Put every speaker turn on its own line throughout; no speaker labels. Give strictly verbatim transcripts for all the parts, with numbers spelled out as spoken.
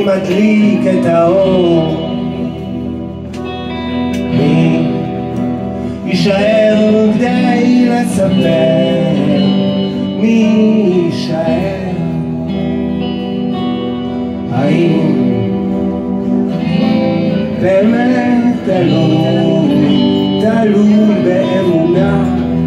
מדליק את האור? מי יישאר כדי לספר? מי יישאר? האם באמת תלוי, תלוי באמונה?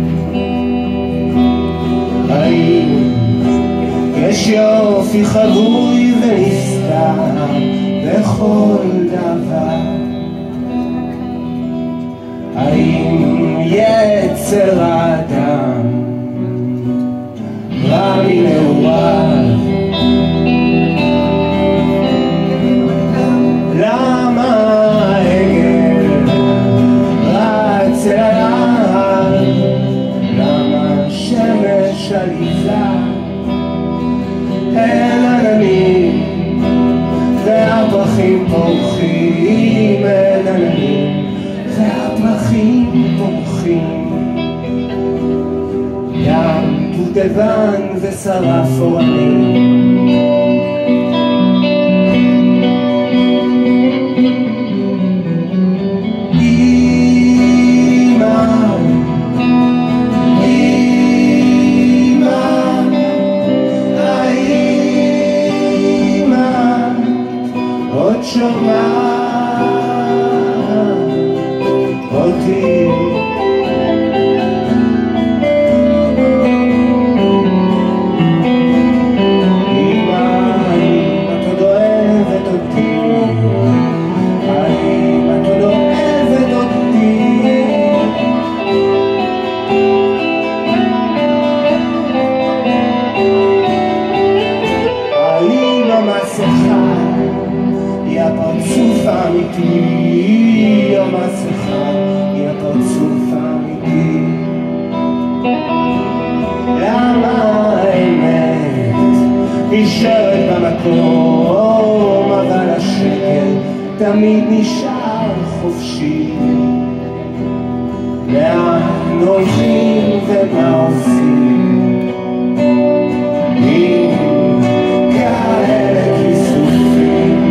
האם יש יופי חבוי ונסתר בכל דבר? האם יצר האדם רע מנעוריו? למה העגל רץ אל ההר? למה שמש עליזה אל עננים והפרחים פורחים? אל עננים והפרחים פורחים. ים דובדבן ושרף אורנים, שומעת אותי? אמא, האם את עוד אוהבת אותי? האם את עוד אוהבת אותי? האם המסכה היא הפרצוף האמיתי? המסכה היא הפרצוף האמיתי. למה האמת נשארת במקום אבל השקר תמיד נשאר חופשי? לאן הולכים ומה עושים עם כאלה כיסופים?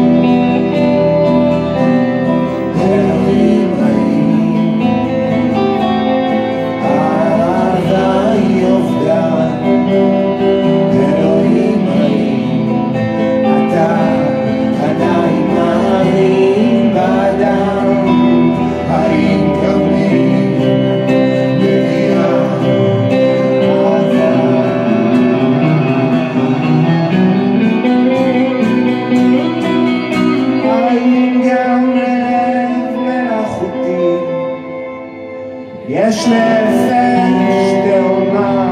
יש נפש תאומה,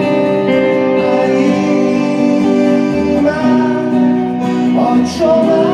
show.